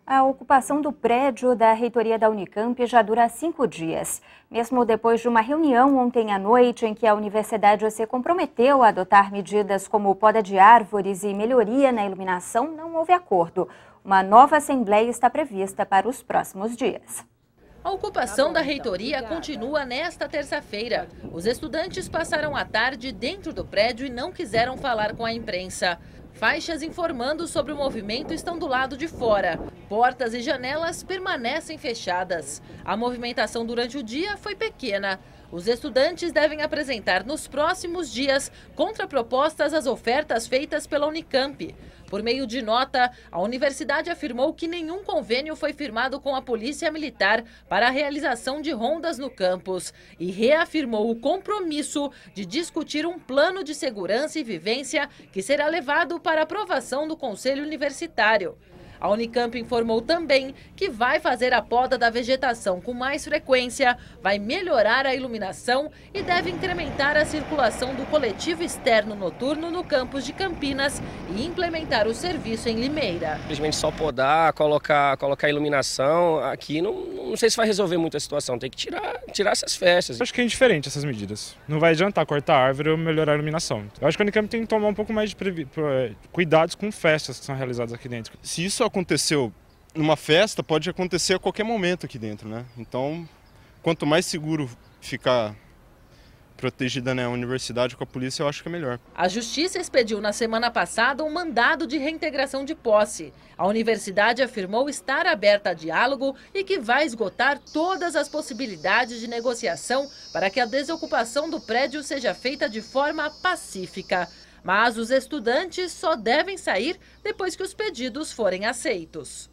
A ocupação do prédio da reitoria da Unicamp já dura 5 dias. Mesmo depois de uma reunião ontem à noite em que a universidade se comprometeu a adotar medidas como poda de árvores e melhoria na iluminação, não houve acordo. Uma nova assembleia está prevista para os próximos dias. A ocupação da reitoria continua nesta terça-feira. Os estudantes passaram a tarde dentro do prédio e não quiseram falar com a imprensa. Faixas informando sobre o movimento estão do lado de fora. Portas e janelas permanecem fechadas. A movimentação durante o dia foi pequena. Os estudantes devem apresentar nos próximos dias contrapropostas às ofertas feitas pela Unicamp. Por meio de nota, a universidade afirmou que nenhum convênio foi firmado com a Polícia Militar para a realização de rondas no campus e reafirmou o compromisso de discutir um plano de segurança e vivência que será levado para aprovação do Conselho Universitário. A Unicamp informou também que vai fazer a poda da vegetação com mais frequência, vai melhorar a iluminação e deve incrementar a circulação do coletivo externo noturno no campus de Campinas e implementar o serviço em Limeira. Simplesmente só podar, colocar iluminação aqui, não sei se vai resolver muito a situação, tem que tirar essas festas. Eu acho que é indiferente essas medidas. Não vai adiantar cortar a árvore ou melhorar a iluminação. Eu acho que a Unicamp tem que tomar um pouco mais de cuidados com festas que são realizadas aqui dentro. Se isso aconteceu numa festa, pode acontecer a qualquer momento aqui dentro, né? Então, quanto mais seguro ficar protegida, né, a universidade com a polícia, eu acho que é melhor. A Justiça expediu na semana passada um mandado de reintegração de posse. A universidade afirmou estar aberta a diálogo e que vai esgotar todas as possibilidades de negociação para que a desocupação do prédio seja feita de forma pacífica. Mas os estudantes só devem sair depois que os pedidos forem aceitos.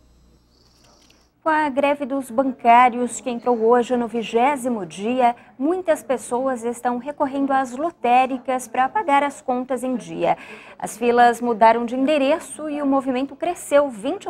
Com a greve dos bancários, que entrou hoje no 20º dia, muitas pessoas estão recorrendo às lotéricas para pagar as contas em dia. As filas mudaram de endereço e o movimento cresceu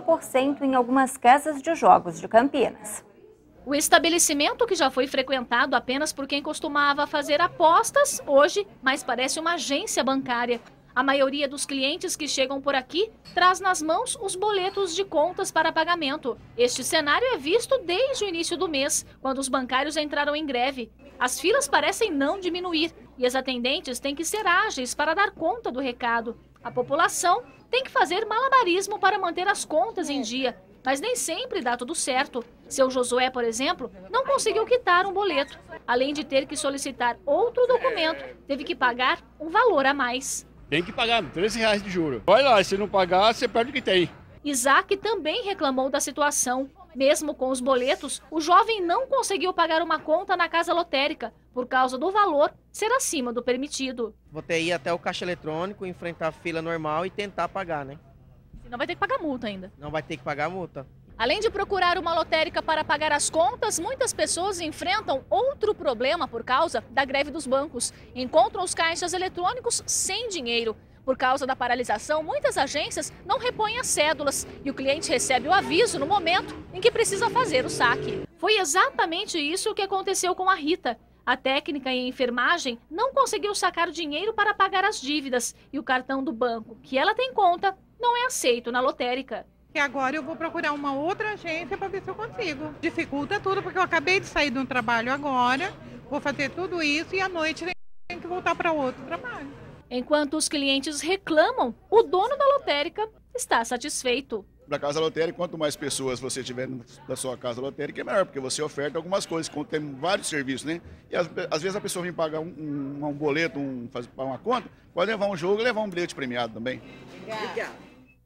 20% em algumas casas de jogos de Campinas. O estabelecimento, que já foi frequentado apenas por quem costumava fazer apostas, hoje mais parece uma agência bancária. A maioria dos clientes que chegam por aqui traz nas mãos os boletos de contas para pagamento. Este cenário é visto desde o início do mês, quando os bancários entraram em greve. As filas parecem não diminuir e as atendentes têm que ser ágeis para dar conta do recado. A população tem que fazer malabarismo para manter as contas em dia, mas nem sempre dá tudo certo. Seu Josué, por exemplo, não conseguiu quitar um boleto. Além de ter que solicitar outro documento, teve que pagar um valor a mais. Tem que pagar R$13 de juros. Olha lá, se não pagar, você perde o que tem. Isaac também reclamou da situação. Mesmo com os boletos, o jovem não conseguiu pagar uma conta na casa lotérica, por causa do valor ser acima do permitido. Vou ter que ir até o caixa eletrônico, enfrentar a fila normal e tentar pagar, né? Senão vai ter que pagar multa ainda. Não vai ter que pagar multa. Além de procurar uma lotérica para pagar as contas, muitas pessoas enfrentam outro problema por causa da greve dos bancos. Encontram os caixas eletrônicos sem dinheiro. Por causa da paralisação, muitas agências não repõem as cédulas e o cliente recebe o aviso no momento em que precisa fazer o saque. Foi exatamente isso que aconteceu com a Rita. A técnica em enfermagem não conseguiu sacar dinheiro para pagar as dívidas e o cartão do banco, que ela tem conta, não é aceito na lotérica. E agora eu vou procurar uma outra agência para ver se eu consigo. Dificulta tudo, porque eu acabei de sair de um trabalho agora, vou fazer tudo isso e à noite tenho que voltar para outro trabalho. Enquanto os clientes reclamam, o dono da lotérica está satisfeito. Da casa lotérica, quanto mais pessoas você tiver da sua casa lotérica, é melhor, porque você oferta algumas coisas, tem vários serviços, né? E às vezes a pessoa vem pagar um boleto, fazer uma conta, pode levar um jogo e levar um bilhete premiado também. Obrigada.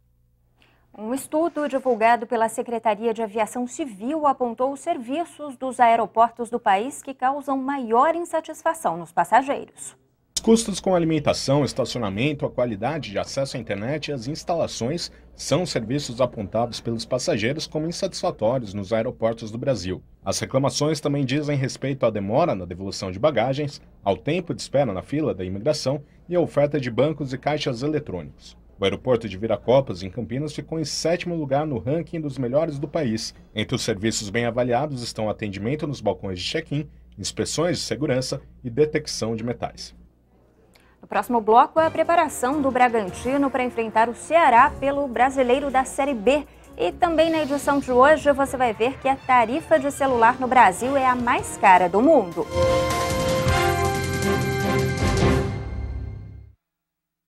Um estudo divulgado pela Secretaria de Aviação Civil apontou os serviços dos aeroportos do país que causam maior insatisfação nos passageiros. Os custos com alimentação, estacionamento, a qualidade de acesso à internet e as instalações são serviços apontados pelos passageiros como insatisfatórios nos aeroportos do Brasil. As reclamações também dizem respeito à demora na devolução de bagagens, ao tempo de espera na fila da imigração e à oferta de bancos e caixas eletrônicos. O aeroporto de Viracopos, em Campinas, ficou em 7º lugar no ranking dos melhores do país. Entre os serviços bem avaliados estão atendimento nos balcões de check-in, inspeções de segurança e detecção de metais. No próximo bloco, a preparação do Bragantino para enfrentar o Ceará pelo Brasileiro da Série B. E também na edição de hoje você vai ver que a tarifa de celular no Brasil é a mais cara do mundo.